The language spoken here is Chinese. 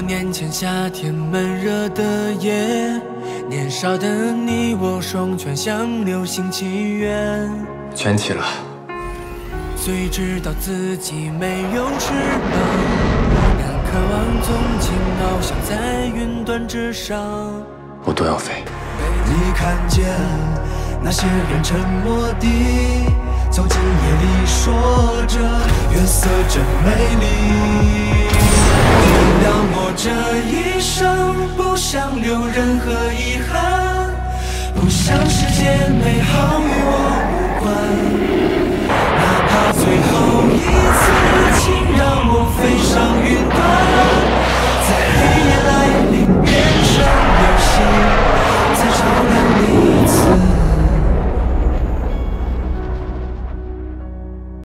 年前夏天闷热的夜，年少的你我双拳像流星祈愿， 卷起了。 虽知道自己没有翅膀，但渴望纵情翱翔在云端之上。 我都要飞。 被你看见，那些人沉默地走进夜里，说着月色真美丽。原谅我这一生，不想留任何遗憾，不想世界美好与我无关，哪怕最后一次